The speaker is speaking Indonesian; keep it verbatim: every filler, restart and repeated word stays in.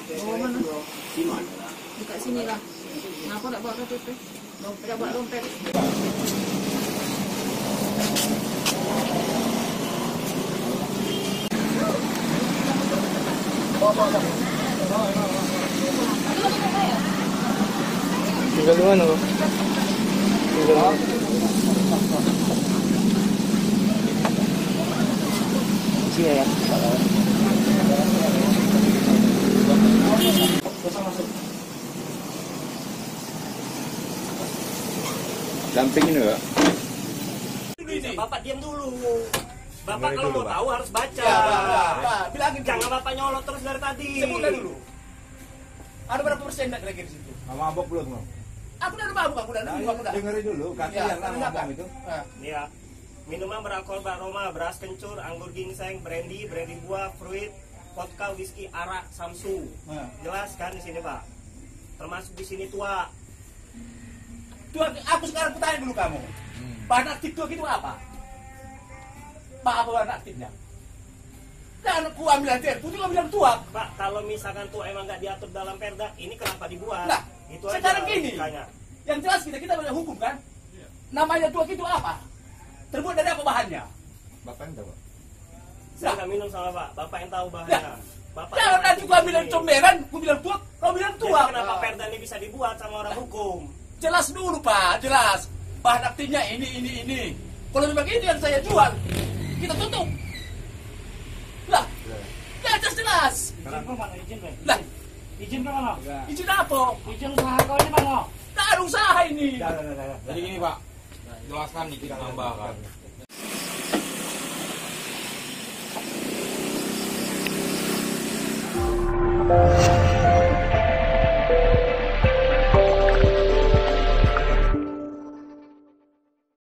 Oh, mana? Di mana lah? Dekat sini lah. Kenapa tak bawa K T P? Dompet, tak bawa dompet. Tinggal di mana, Bang? Tinggal sini ya. Dampingin enggak? Bapak diam dulu. Bapak kalau mau tahu harus baca. Ya, Pak, bilangin jangan Bapak nyolot terus dari tadi. Sebutkan dulu. Ada berapa persen enggak kira-kira di situ? Mabok belum, Bang? Aku udah mabuk, aku udah mabuk, aku udah. Dengerin dulu, kasihan lah ngomong itu. Nih ya. Minuman beralkohol beraroma, beras kencur, anggur ginseng, brandy, brandy buah, fruit, vodka, whisky, arak, samsu. Jelas kan di sini, Pak? Termasuk di sini tua. Tua, aku sekarang bertanya dulu kamu. Bahan aktif tua itu apa? Pak, apa bahan aktifnya? Dan aku ambil hati, putih aku bilang tua. Pak, kalau misalkan tua emang nggak diatur dalam perda, ini kenapa dibuat? Nah, itu sekarang aja gini, logikanya. yang jelas kita kita banyak hukum kan? Namanya tua itu apa? Terbuat dari apa bahannya? Bapak yang tahu. Saya nggak minum sama Pak, Bapak yang tahu bahannya. Nah, Bapak jangan nanti gua bilang comberan, gua bilang tua, kau bilang tua. Jadi kenapa perda ini bisa dibuat sama orang hukum? Jelas dulu Pak, jelas. Bahan aktifnya ini, ini, ini. Kalau memang ini yang saya jual, kita tutup. Lah, ya jelas jelas. Kenapa mana izin, Pak? Lah, Izin ke mana? izin apa? Izin usaha kau ini mana? Tak ada usaha ini. Jadi gini, Pak. Jelaskan nih kita tambahkan. Thank you.